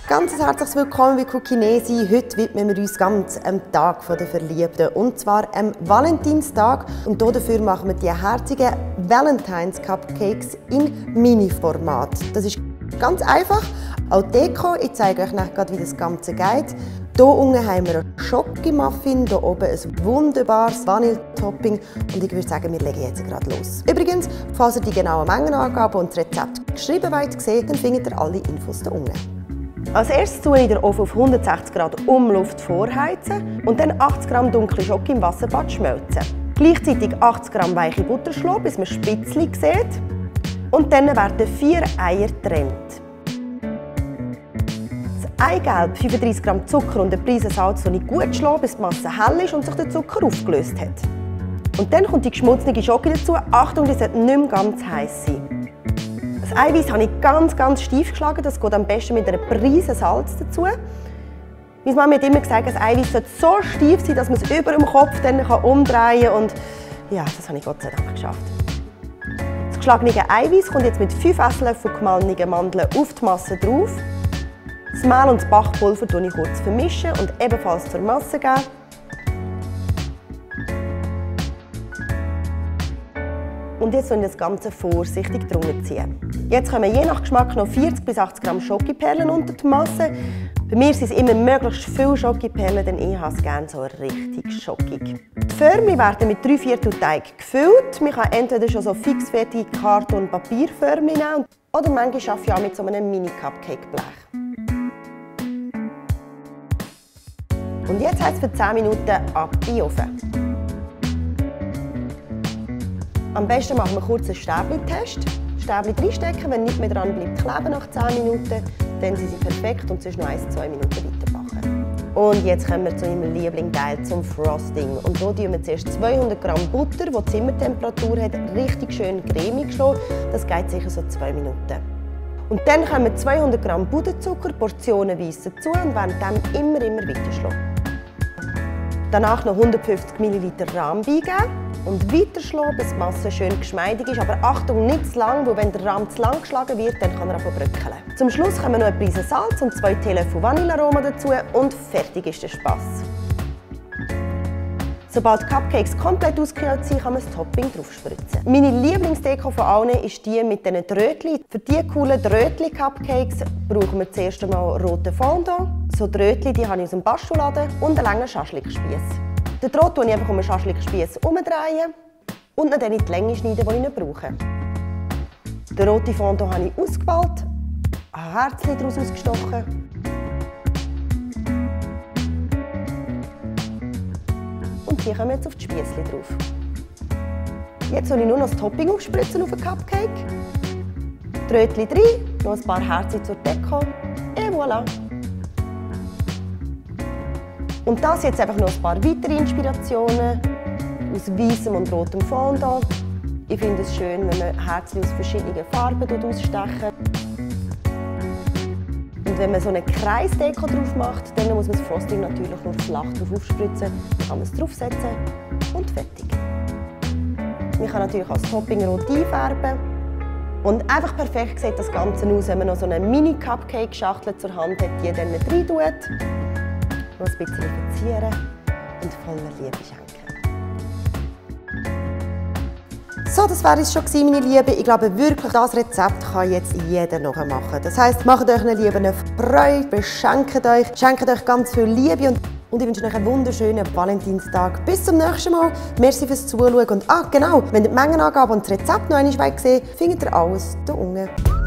Ganz herzlich willkommen bei Cookinesi. Heute widmen wir uns ganz am Tag der Verliebten. Und zwar am Valentinstag. Und dafür machen wir die herzigen Valentine's Cupcakes in Mini-Format. Das ist ganz einfach. Auch Deko. Ich zeige euch nachher, wie das Ganze geht. Hier unten haben wir einen Schokimuffin, hier oben ein wunderbares Vanille-Topping und ich würde sagen, wir legen jetzt gerade los. Übrigens, falls ihr die genauen Mengenangaben und das Rezept geschrieben wollt sehen, dann findet ihr alle Infos hier unten. Als erstes tue ich den Ofen auf 160 Grad Umluft vorheizen und dann 80 Gramm dunkle Schoki im Wasserbad schmelzen. Gleichzeitig 80 Gramm weiche Butter schlagen, bis man Spitzchen sieht. Und dann werden 4 Eier getrennt. Das Eigelb, 35 Gramm Zucker und eine Prise Salz so gut schlagen, bis die Masse hell ist und sich der Zucker aufgelöst hat. Und dann kommt die geschmutzige Schoki dazu. Achtung, die sollte nicht mehr ganz heiß sein. Das Eiweiß habe ich ganz steif geschlagen. Das geht am besten mit einer Prise Salz dazu. Meine Mama hat immer gesagt, das Eiweiß sollte so steif sein, dass man es über dem Kopf dann umdrehen kann. Und ja, das habe ich Gott sei Dank geschafft. Das geschlagene Eiweiß kommt jetzt mit 5 Esslöffeln gemahlenen Mandeln auf die Masse drauf. Das Mehl und das Backpulver vermische ich kurz und ebenfalls zur Masse geben. Und jetzt soll ich das Ganze vorsichtig drunter ziehen. Jetzt kommen je nach Geschmack noch 40 bis 80 Gramm Schokiperlen unter die Masse. Bei mir sind es immer möglichst viele Schokiperlen, denn ich habe es gerne so richtig schockig. Die Förmchen werden mit 3/4 Teig gefüllt. Man kann entweder schon so fixfertige Karton- und Papierförmchen nehmen oder manchmal arbeite ich auch mit so einem Mini-Cupcake-Blech. Und jetzt heißt es für 10 Minuten ab in den Ofen. Am besten machen wir kurz einen Stäbli-Test. Stäbli reinstecken, wenn nichts mehr dran bleibt kleben nach 10 Minuten, dann sind sie perfekt und sonst noch 1-2 Minuten weiterbacken. Und jetzt kommen wir zu meinem Lieblingsteil, zum Frosting. Und hier tun wir zuerst 200 Gramm Butter, die Zimmertemperatur hat, richtig schön cremig schlagen. Das geht sicher so 2 Minuten. Und dann kommen 200 Gramm Puderzucker portionenweise dazu und werden dann immer weiter schlagen. Danach noch 150 ml Rahm beigeben und weiter schlagen, bis die Masse schön geschmeidig ist. Aber Achtung, nicht zu lang, weil wenn der Rahm zu lang geschlagen wird, dann kann er anfangen zu bröckeln. Zum Schluss kommen noch eine Prise Salz und 2 Teelöffel Vanillearoma dazu und fertig ist der Spass. Sobald die Cupcakes komplett ausgekühlt sind, kann man das Topping draufspritzen. Meine Lieblingsdeko von allen ist die mit diesen Trötchen. Für diese coolen Trötchen-Cupcakes brauchen wir zuerst einmal roten Fondant. So Trötchen die habe ich aus dem Bastuladen und einen langen Schaschlikspieß. Den Brot drehe ich einfach um den Schaschlikspieß umdrehen und dann in die Länge schneiden, die ich nicht brauche. Den roten Fondant habe ich ausgeballt, ein Herzchen daraus ausgestochen. Und hier kommen jetzt auf die Spießchen drauf. Jetzt soll ich nur noch das Topping aufspritzen auf den Cupcake. Trötchen rein, noch ein paar Herzen zur Deko. Et voilà! Und das jetzt einfach noch ein paar weitere Inspirationen aus weißem und rotem Fondant. Ich finde es schön, wenn man Herzchen aus verschiedenen Farben ausstechen. Und wenn man so eine Kreisdeko drauf macht, dann muss man das Frosting natürlich nur flach drauf aufspritzen. Dann kann man es draufsetzen und fertig. Man kann natürlich auch das Topping rot einfärben. Und einfach perfekt sieht das Ganze aus, wenn man noch so eine Mini-Cupcake-Schachtel zur Hand hat, die dann rein tut. Noch ein bisschen verzieren und voller Liebe schenken. So, das war es schon, meine Lieben. Ich glaube wirklich, das Rezept kann jetzt jeder nachmachen. Das heisst, macht euch eine Liebe eine Freude, beschenkt euch, schenkt euch ganz viel Liebe und ich wünsche euch einen wunderschönen Valentinstag. Bis zum nächsten Mal. Merci fürs Zuschauen. Und genau, wenn ihr die Mengenangabe und das Rezept noch einmal sehen wollt, findet ihr alles hier unten.